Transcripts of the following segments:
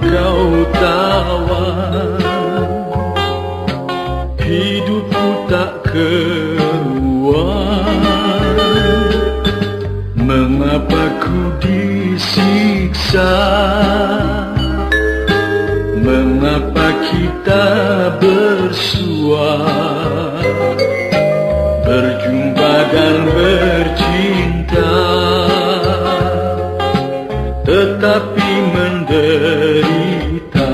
kau tawar, hidupku tak keruan. Mengapa ku disiksa? Mengapa kita bersua, berjumpa dan bercinta, tetapi menderita.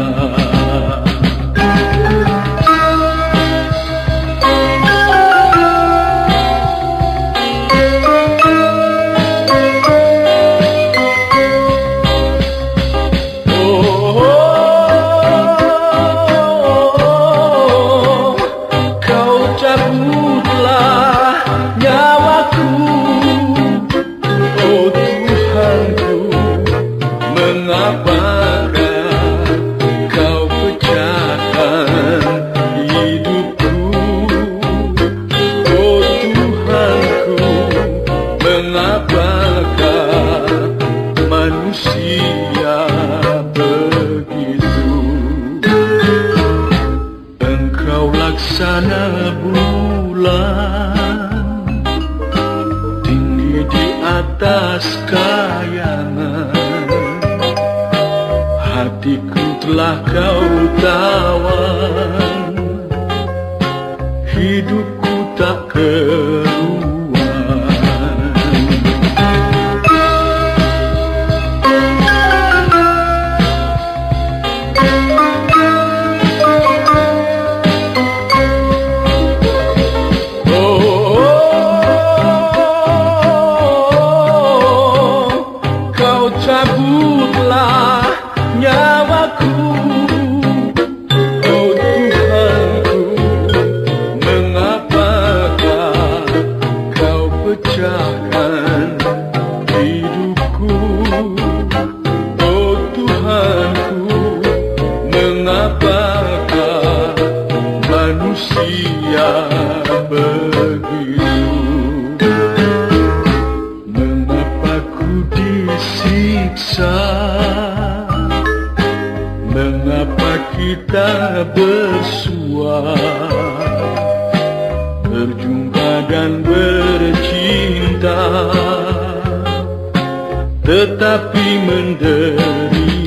Cabutlah nyawaku, oh Tuhanku, mengapakah kau pecahkan hidupku? Oh Tuhanku, mengapakah manusia begitu? Engkau laksana bulan, tinggi di atas kayangan. Hatiku telah kau tawan, hidupku tak keruan. Cabutlah nyawaku, oh Tuhanku, mengapakah kau pecahkan hidupku? Oh Tuhanku, mengapakah manusia begitu? Disiksa, mengapa kita bersua, berjumpa dan bercinta, tetapi menderita.